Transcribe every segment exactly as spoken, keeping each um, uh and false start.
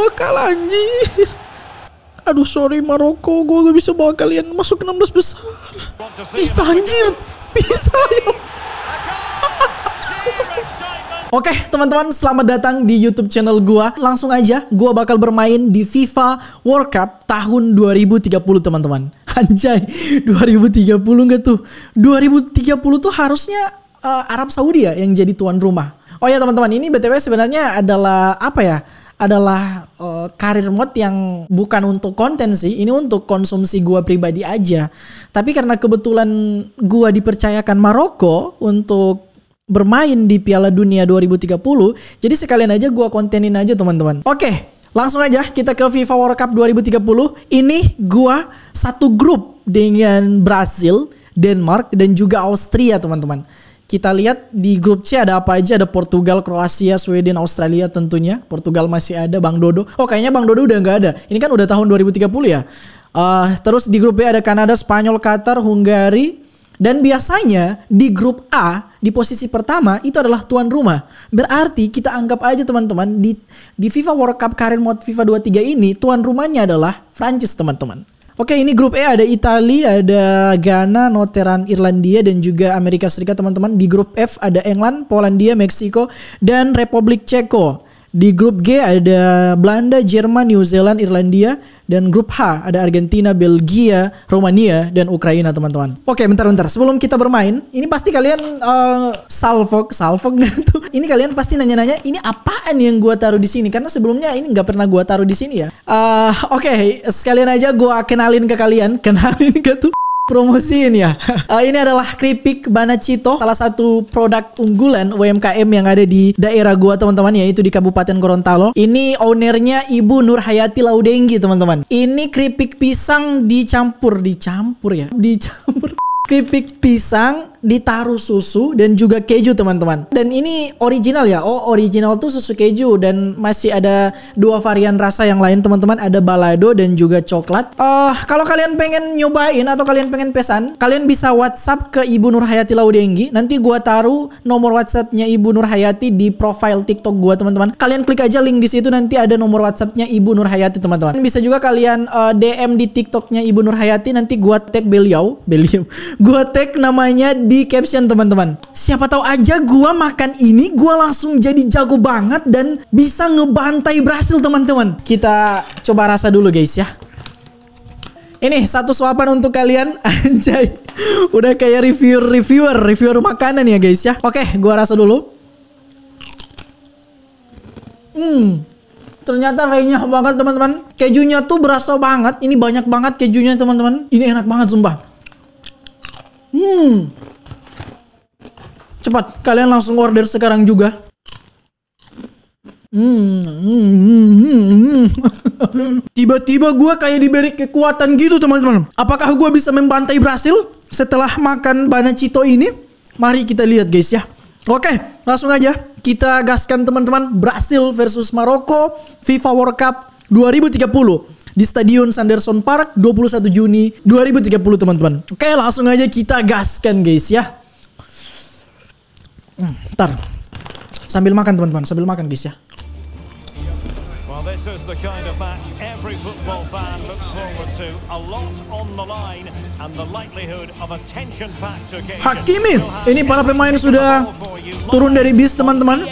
gua kalah anjing. Aduh sorry Maroko, gua gak bisa bawa kalian masuk ke enam belas besar. Bisa anjir, bisa ya. Oke teman-teman, selamat datang di YouTube channel gua. Langsung aja, gua bakal bermain di FIFA World Cup tahun dua ribu tiga puluh teman-teman. Anjay, dua ribu tiga puluh nggak tuh? dua ribu tiga puluh tuh harusnya uh, Arab Saudi ya yang jadi tuan rumah. Oh ya teman-teman, ini B T W sebenarnya adalah apa ya? Adalah uh, karir mode yang bukan untuk konten sih. Ini untuk konsumsi gua pribadi aja. Tapi karena kebetulan gua dipercayakan Maroko untuk bermain di Piala Dunia dua ribu tiga puluh, jadi sekalian aja gua kontenin aja teman-teman. Oke, langsung aja kita ke FIFA World Cup dua ribu tiga puluh. Ini gua satu grup dengan Brasil, Denmark, dan juga Austria teman-teman. Kita lihat di grup C ada apa aja. Ada Portugal, Kroasia, Sweden, Australia tentunya. Portugal masih ada, Bang Dodo. Oh kayaknya Bang Dodo udah nggak ada. Ini kan udah tahun dua ribu tiga puluh ya. Uh, terus di grup B ada Kanada, Spanyol, Qatar, Hungari. Dan biasanya di grup A di posisi pertama itu adalah tuan rumah. Berarti kita anggap aja teman-teman di di FIFA World Cup karir mode FIFA dua puluh tiga ini tuan rumahnya adalah Prancis teman-teman. Oke, ini grup E ada Italia, ada Ghana, Northern Irlandia, dan juga Amerika Serikat teman-teman. Di grup F ada England, Polandia, Meksiko, dan Republik Ceko. Di grup G ada Belanda, Jerman, New Zealand, Irlandia. Dan grup H ada Argentina, Belgia, Romania, dan Ukraina teman-teman. Oke bentar-bentar, sebelum kita bermain, ini pasti kalian uh, salvok, salvok gitu. Ini kalian pasti nanya-nanya, ini apaan yang gua taruh di sini? Karena sebelumnya ini nggak pernah gua taruh di sini ya. Uh, Oke, okay, sekalian aja gua kenalin ke kalian, kenalin gak tuh? Promosiin ya. uh, ini adalah keripik Banacito, salah satu produk unggulan U M K M yang ada di daerah gua teman-teman, yaitu di Kabupaten Gorontalo. Ini ownernya Ibu Nur Hayati Laudenggi teman-teman. Ini keripik pisang dicampur, dicampur ya, dicampur. Keripik pisang ditaruh susu dan juga keju teman-teman. Dan ini original ya. Oh original tuh susu keju. Dan masih ada dua varian rasa yang lain teman-teman. Ada balado dan juga coklat. uh, Kalau kalian pengen nyobain atau kalian pengen pesan, kalian bisa WhatsApp ke Ibu Nur Hayati Laudenggi. Nanti gua taruh nomor WhatsAppnya Ibu Nur Hayati di profile TikTok gua teman-teman. Kalian klik aja link di situ, nanti ada nomor WhatsAppnya Ibu Nur Hayati teman-teman. Bisa juga kalian uh, D M di TikToknya Ibu Nur Hayati. Nanti gua tag beliau Beliau Gua tag namanya di caption teman-teman. Siapa tahu aja gua makan ini, gua langsung jadi jago banget dan bisa ngebantai Brasil teman-teman. Kita coba rasa dulu guys ya. Ini satu suapan untuk kalian. Anjay, udah kayak reviewer-reviewer Reviewer makanan ya guys ya. Oke, gua rasa dulu. Hmm Ternyata renyah banget teman-teman. Kejunya tuh berasa banget. Ini banyak banget kejunya teman-teman. Ini enak banget sumpah. Hmm Cepat, kalian langsung order sekarang juga. Hmm, hmm, hmm. Tiba-tiba gue kayak diberi kekuatan gitu teman-teman. Apakah gue bisa membantai Brasil setelah makan Banacito ini? Mari kita lihat guys ya. Oke, langsung aja kita gaskan teman-teman. Brasil versus Maroko FIFA World Cup dua ribu tiga puluh di Stadion Sanderson Park dua puluh satu Juni dua ribu tiga puluh teman-teman. Oke, langsung aja kita gaskan guys ya. Hmm, ntar sambil makan teman-teman, sambil makan guys ya. Well, this is the kind of match every football fan looks forward to. A lot on the line and the likelihood of a tension-packed occasion. Hakimi, ini para pemain sudah turun dari bis teman-teman.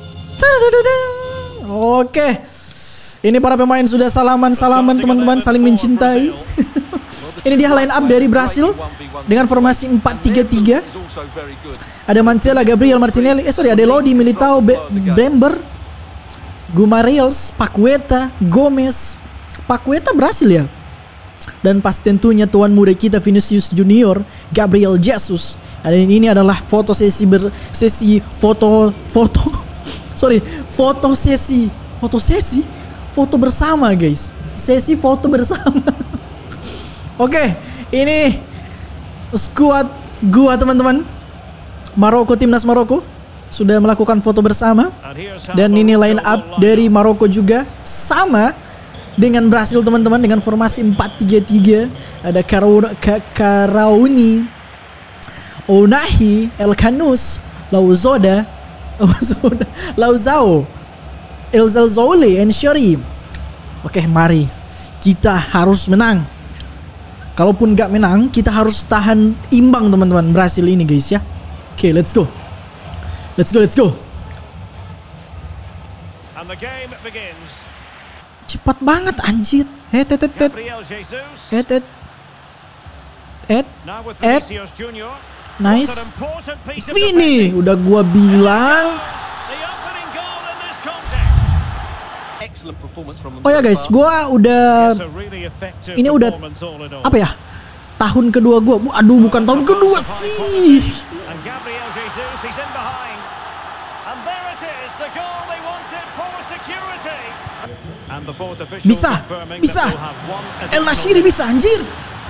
Oke, ini para pemain sudah salaman-salaman teman-teman, saling mencintai. Ini dia line up dari Brasil dengan formasi empat tiga tiga. Ada Mantella, Gabriel Martinelli, eh sorry, ada Lodi, Militao, Be Brember, Gumariels, Paqueta, Gomez. Paqueta Brasil ya. Dan pas tentunya tuan muda kita Vinicius Junior, Gabriel Jesus. Dan ini adalah foto sesi ber sesi foto foto sorry, foto sesi, foto sesi, foto bersama guys. Sesi foto bersama. Oke, ini skuad gua teman-teman. Maroko, timnas Maroko sudah melakukan foto bersama. Dan ini line up dari Maroko juga sama dengan Brasil teman-teman, dengan formasi empat tiga tiga. Ada Karauni, Ounahi, El Kanous, Lauzoda, Lauzao, El Zalzouli, Ensheri, Oke, mari. Kita harus menang. Kalaupun nggak menang, kita harus tahan imbang teman-teman Brasil ini guys ya. Oke, let's go. Let's go, let's go. And the game begins. Cepat banget anjir. Het, het, het, het. Het, het. Et, et, nice. Vini, udah gua bilang. Oh ya guys, gua udah, ini udah apa ya? Tahun kedua gua. Aduh, bukan tahun kedua sih. Bisa, bisa. El Nashiri bisa anjir.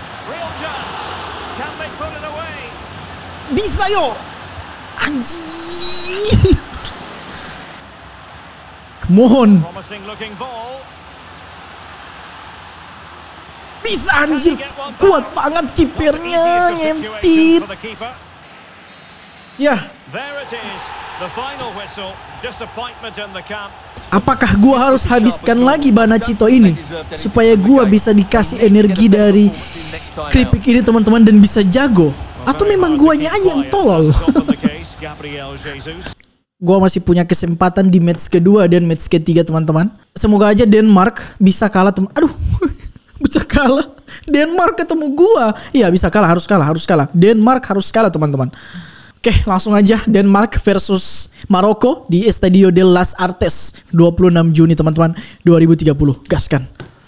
Bisa yo. Anjir. Come on. Bisa anjir. Kuat banget kipernya, ngentit. Ya. Apakah gua harus habiskan lagi Banachito ini supaya gua bisa dikasih energi dari keripik ini teman-teman dan bisa jago? Atau memang guanya aja yang tolol? Gua masih punya kesempatan di match kedua dan match ketiga teman-teman. Semoga aja Denmark bisa kalah teman. Aduh, bisa kalah. Denmark ketemu gua. Iya bisa kalah, harus kalah, harus kalah. Denmark harus kalah teman-teman. Oke, langsung aja Denmark versus Maroko di Estadio de las Artes dua puluh enam Juni teman-teman dua ribu tiga puluh. Gaskan.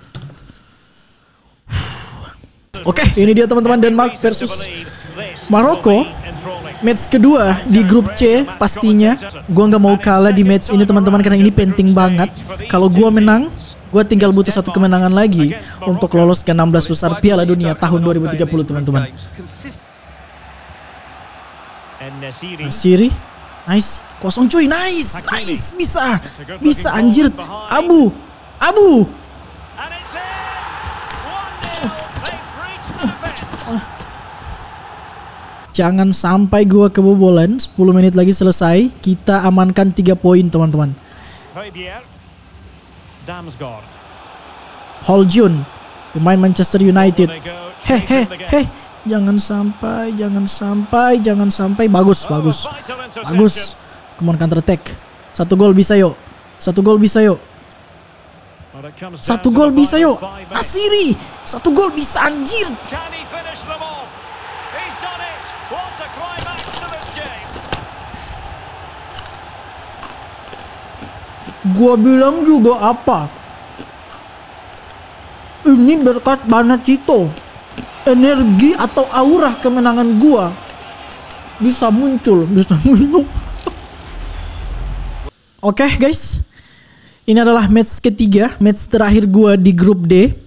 Oke, ini dia teman-teman Denmark versus Maroko. Match kedua di grup C pastinya. Gua nggak mau kalah di match ini teman-teman karena ini penting banget. Kalau gua menang, gua tinggal butuh satu kemenangan lagi untuk lolos ke enam belas besar Piala Dunia tahun dua ribu tiga puluh teman-teman. Siri, nice, kosong cuy, nice, nice, bisa, bisa anjir, Abu, Abu. Jangan sampai gua kebobolan. Sepuluh menit lagi selesai. Kita amankan tiga poin teman-teman. Holjun, pemain Manchester United. Hehe, heh. Jangan sampai, jangan sampai, jangan sampai. Bagus, bagus, bagus. Come on, counter attack. Satu gol bisa yuk. Satu gol bisa yuk. Satu gol bisa yuk. Nasiri, satu gol bisa anjir. Gua bilang juga apa? Ini berkat Banachito. Energi atau aura kemenangan gua bisa muncul, bisa muncul. Oke okay, guys, ini adalah match ketiga, match terakhir gua di grup D.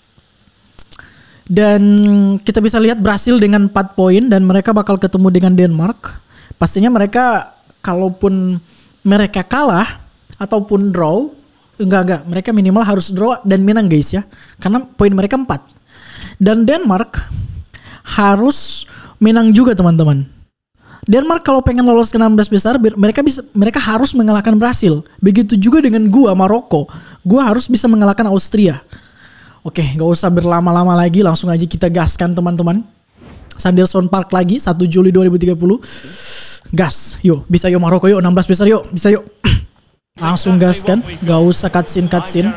Dan kita bisa lihat Brasil dengan empat poin dan mereka bakal ketemu dengan Denmark. Pastinya mereka kalaupun mereka kalah ataupun draw, enggak enggak, mereka minimal harus draw dan menang guys ya. Karena poin mereka empat. Dan Denmark harus menang juga teman-teman. Denmark kalau pengen lolos ke enam belas besar, mereka bisa, mereka harus mengalahkan Brasil. Begitu juga dengan gua Maroko. Gua harus bisa mengalahkan Austria. Oke, gak usah berlama-lama lagi, langsung aja kita gaskan teman-teman. Sanderson Park lagi satu Juli dua ribu tiga puluh. Gas, yuk, bisa yuk Maroko yuk, enam belas besar yuk, bisa yuk. Langsung gaskan, gak usah cutscene cutscene.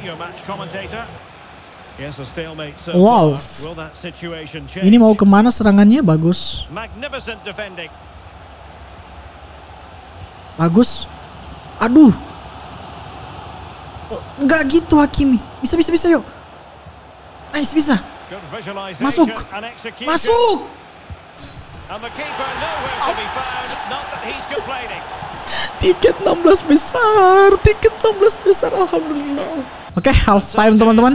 Wow, ini mau kemana serangannya? Bagus, bagus. Aduh, nggak gitu Hakimi. Bisa, bisa, bisa yuk. Nice, bisa. Masuk, masuk. Tiket enam belas besar, tiket enam belas besar, alhamdulillah. Oke, okay, half time teman-teman.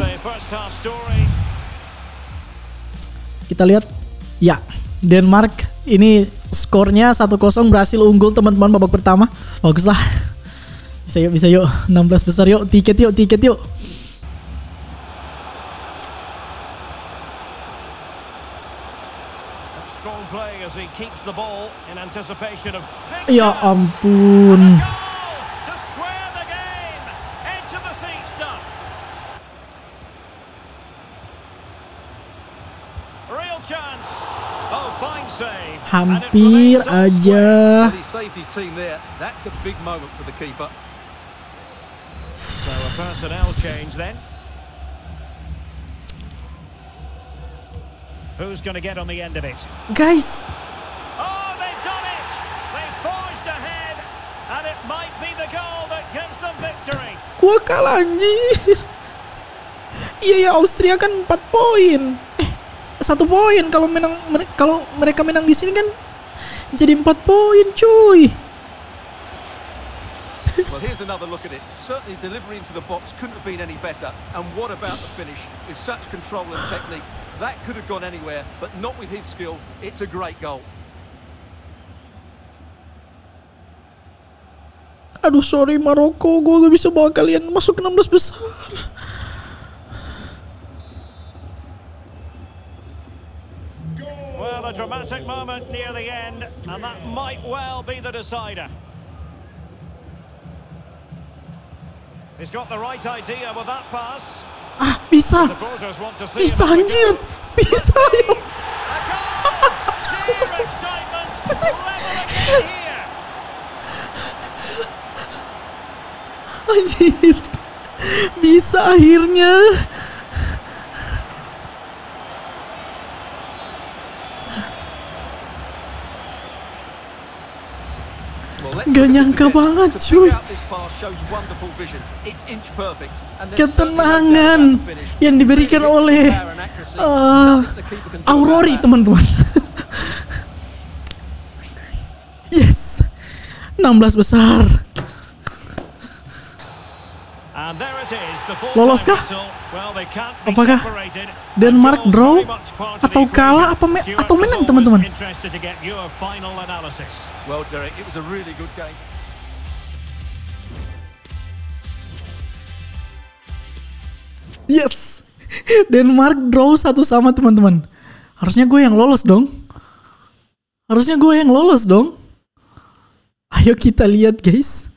Kita lihat, ya Denmark ini skornya satu kosong, Brasil unggul teman-teman babak pertama. Bagus lah. Bisa yuk, bisa yuk, enam belas besar yuk, tiket yuk, tiket yuk. Ya ampun. chance. Oh, fine save. Hampir aja. That's a big moment for the keeper. So a personnel change then. Who's going to get on the end of it? Guys. Oh, they've done it. They've forged ahead, and it might be the goal that gives them victory. Gua kalah anjir. Iya ya, Austria kan empat poin. Eh, satu poin kalau menang kalau mereka menang di sini kan jadi empat poin, cuy. Well, here's another look at it. Certainly delivery into the box couldn't have been any better. And what about the finish? With such control and technique, that could have gone anywhere, but not with his skill. It's a great goal. Aduh, sorry Maroko, gue gak bisa bawa kalian masuk enam belas besar. Well, a dramatic moment near the end, and that might well be the decider. He's got the right idea with that pass. Ah, bisa. Bisa anjir. Bisa ya. Anjir. Bisa akhirnya. Gak nyangka banget, cuy. Ketenangan yang diberikan oleh uh, Aurori, teman-teman. Yes, enam belas besar. Lolos kah? Apakah Denmark draw atau kalah apa me atau menang, teman-teman? Well, Derek, it was a really good game. Yes, Denmark draw satu sama, teman-teman. Harusnya gue yang lolos dong. Harusnya gue yang lolos dong. Ayo kita lihat, guys.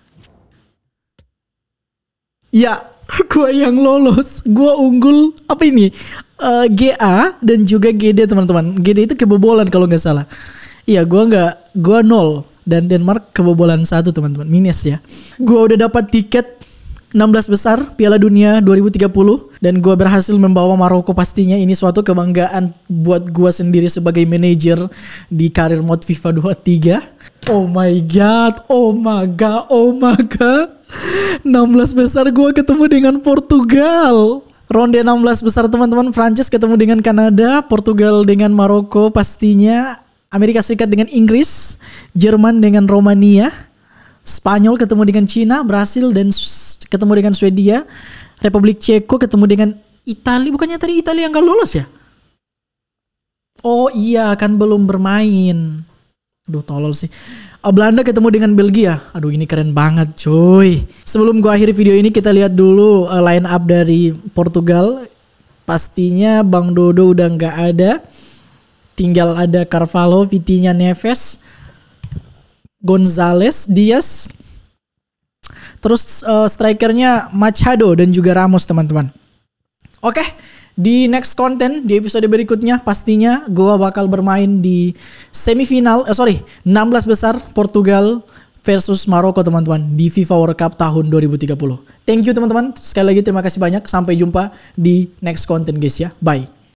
Ya, gue yang lolos. Gue unggul apa ini? Uh, G A dan juga G D, teman-teman. G D itu kebobolan kalau nggak salah. Iya, gue nggak, gue nol dan Denmark kebobolan satu, teman-teman, minus ya. Gue udah dapat tiket enam belas besar Piala Dunia dua ribu tiga puluh dan gue berhasil membawa Maroko. Pastinya ini suatu kebanggaan buat gue sendiri sebagai manajer di karir mode FIFA dua puluh tiga. Oh my god, oh my god, oh my god. enam belas besar gue ketemu dengan Portugal. Ronde enam belas besar, teman-teman. Prancis ketemu dengan Kanada, Portugal dengan Maroko pastinya. Amerika Serikat dengan Inggris, Jerman dengan Romania, Spanyol ketemu dengan Cina, Brasil dan ketemu dengan Swedia, Republik Ceko ketemu dengan Italia. Bukannya tadi Italia yang gak lolos ya? Oh iya, kan belum bermain. Aduh, tolol sih. Belanda ketemu dengan Belgia. Aduh, ini keren banget, cuy. Sebelum gua akhiri video ini, kita lihat dulu uh, line up dari Portugal. Pastinya Bang Dodo udah nggak ada. Tinggal ada Carvalho, Vitinha, Neves, Gonzalez, Diaz. Terus uh, strikernya Machado dan juga Ramos, teman-teman. Oke, di next content, di episode berikutnya pastinya gua bakal bermain di semifinal, eh sorry, enam belas besar Portugal versus Maroko, teman-teman, di FIFA World Cup tahun dua ribu tiga puluh. Thank you, teman-teman. Sekali lagi terima kasih banyak. Sampai jumpa di next content, guys ya. Bye.